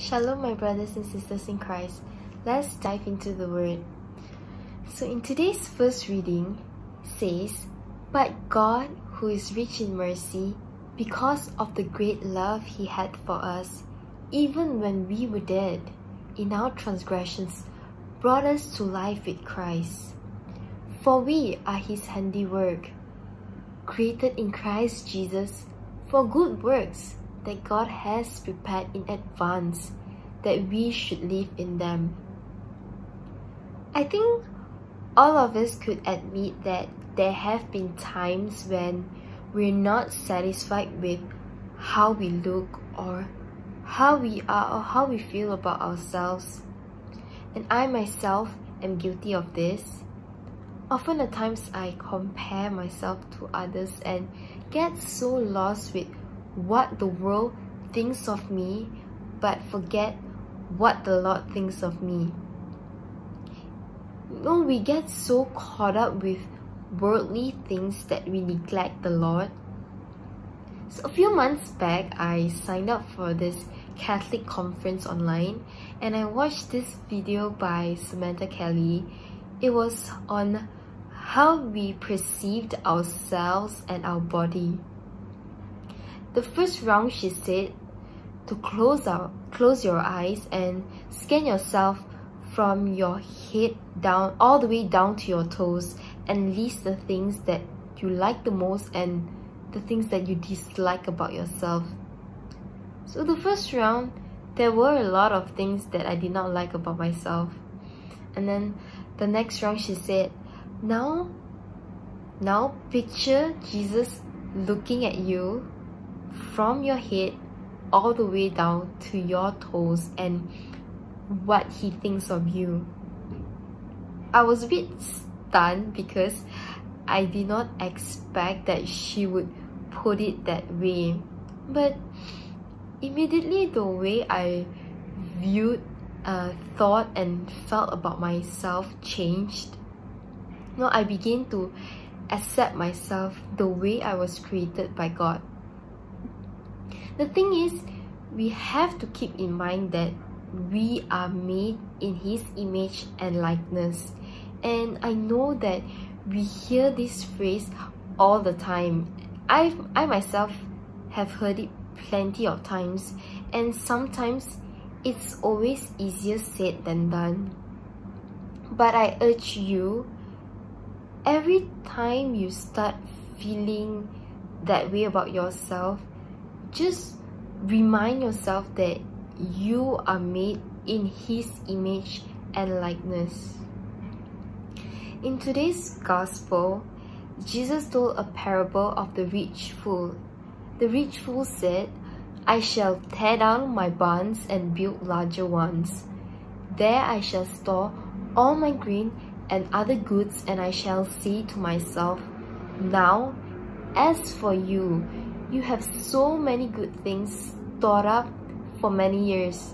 Shalom, my brothers and sisters in Christ. Let's dive into the Word. So in today's first reading says, "But God, who is rich in mercy, because of the great love He had for us, even when we were dead in our transgressions, brought us to life with Christ. For we are His handiwork, created in Christ Jesus for good works that God has prepared in advance that we should live in them." I think all of us could admit that there have been times when we're not satisfied with how we look or how we are or how we feel about ourselves. And I myself am guilty of this. Often at times I compare myself to others and get so lost with what the world thinks of me, but forget what the Lord thinks of me. We get so caught up with worldly things that we neglect the Lord. So a few months back, I signed up for this Catholic conference online, and I watched this video by Samantha Kelly. It was on how we perceived ourselves and our body. The first round, she said to close your eyes and scan yourself from your head down all the way down to your toes, and list the things that you like the most and the things that you dislike about yourself. So the first round, there were a lot of things that I did not like about myself. And then the next round, she said, now picture Jesus looking at you from your head all the way down to your toes and what He thinks of you. I was a bit stunned because I did not expect that she would put it that way. But immediately the way I viewed, thought and felt about myself changed. I began to accept myself the way I was created by God. The thing is, we have to keep in mind that we are made in His image and likeness. And I know that we hear this phrase all the time. I myself have heard it plenty of times, and sometimes it's always easier said than done. But I urge you, every time you start feeling that way about yourself, just remind yourself that you are made in His image and likeness. In today's gospel, Jesus told a parable of the rich fool. The rich fool said, "I shall tear down my barns and build larger ones. There I shall store all my grain and other goods, and I shall say to myself, now, as for you, you have so many good things stored up for many years."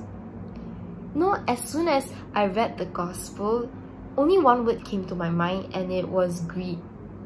As soon as I read the gospel, only one word came to my mind, and it was greed.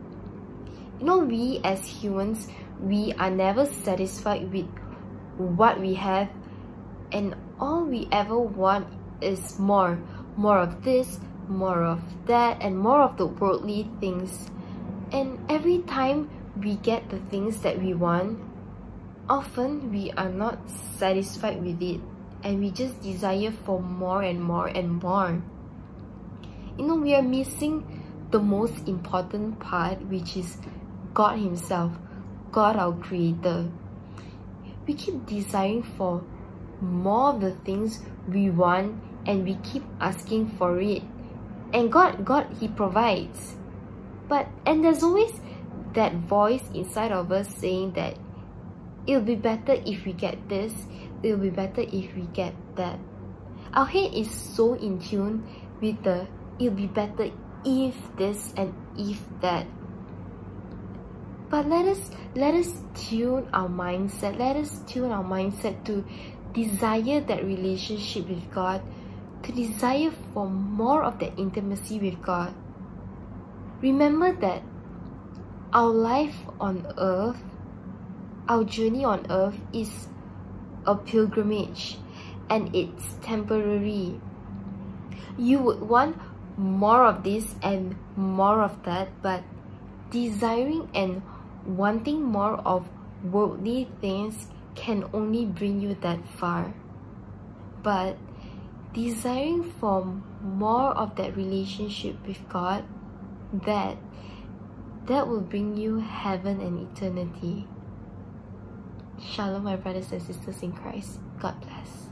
We as humans, we are never satisfied with what we have, and all we ever want is more of this, more of that, and more of the worldly things. And every time we get the things that we want, often we are not satisfied with it, and we just desire for more and more and more. We are missing the most important part, which is God Himself, God our Creator. We keep desiring for more of the things we want, and we keep asking for it. And God, He provides. And there's always that voice inside of us saying that it'll be better if we get this, it'll be better if we get that. Our head is so in tune with the it'll be better if this and if that. But let us tune our mindset. Let us tune our mindset to desire that relationship with God, to desire for more of that intimacy with God. Remember that our life on earth, our journey on earth is a pilgrimage, and it's temporary. You would want more of this and more of that, but desiring and wanting more of worldly things can only bring you that far. But desiring for more of that relationship with God, that will bring you heaven and eternity. Shalom, my brothers and sisters in Christ. God bless.